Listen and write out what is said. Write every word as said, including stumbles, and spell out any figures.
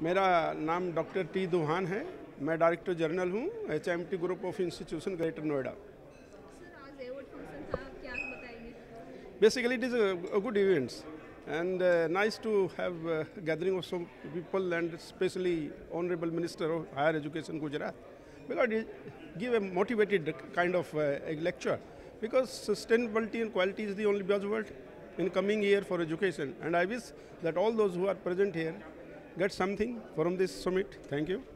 मेरा नाम doctor T Duhan है। मैं डायरेक्टर जनरल हूँ H I M T group of institution Greater Noida. Basically, it is a, a good event and uh, nice to have a gathering of some people, and especially Honorable Minister of Higher Education Gujarat, because it give a motivated kind of uh, a lecture, because sustainability and quality is the only buzzword in coming year for education, and I wish that all those who are present here get something from this summit. Thank you.